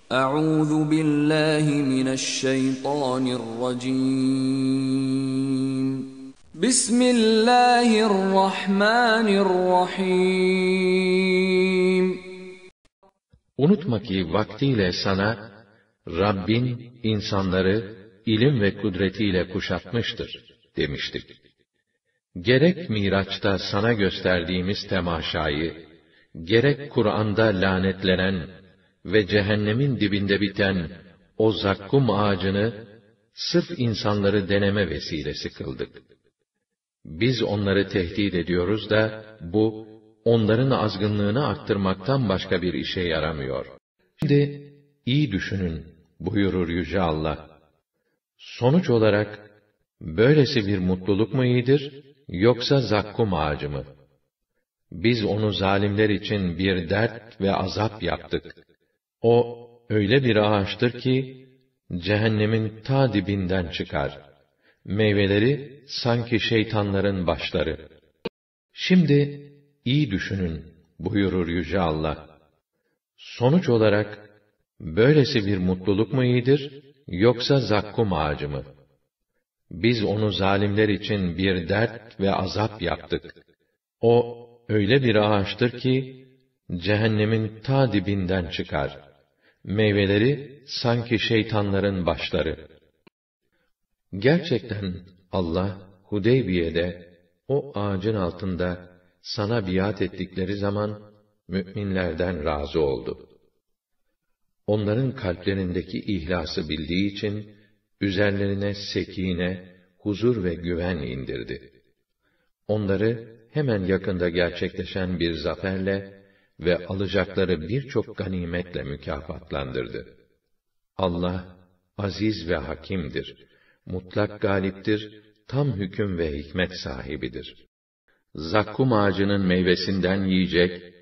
أعوذ بالله من الشيطان الرجيم بسم الله الرحمن الرحيم Unutma ki vaktiyle sana Rabbin insanları ilim ve kudretiyle kuşatmıştır demiştik. Gerek Miraç'ta sana gösterdiğimiz temaşayı, gerek Kur'an'da lanetlenen ve cehennemin dibinde biten o zakkum ağacını sırf insanları deneme vesilesi kıldık. Biz onları tehdit ediyoruz da bu onların azgınlığını arttırmaktan başka bir işe yaramıyor. Şimdi iyi düşünün buyurur Yüce Allah. Sonuç olarak böylesi bir mutluluk mu iyidir yoksa zakkum ağacı mı? Biz onu zalimler için bir dert ve azap yaptık. O öyle bir ağaçtır ki cehennemin ta dibinden çıkar. Meyveleri sanki şeytanların başları. Şimdi iyi düşünün buyurur Yüce Allah. Sonuç olarak böylesi bir mutluluk mu iyidir yoksa zakkum ağacı mı? Biz onu zalimler için bir dert ve azap yaptık. O öyle bir ağaçtır ki cehennemin ta dibinden çıkar. Meyveleri sanki şeytanların başları. Gerçekten Allah Hudeybiye'de o ağacın altında sana biat ettikleri zaman müminlerden razı oldu. Onların kalplerindeki ihlası bildiği için üzerlerine sekine, huzur ve güven indirdi. Onları hemen yakında gerçekleşen bir zaferle ve alacakları birçok ganimetle mükafatlandırdı. Allah aziz ve hakimdir. Mutlak galiptir, tam hüküm ve hikmet sahibidir. Zakkum ağacının meyvesinden yiyecek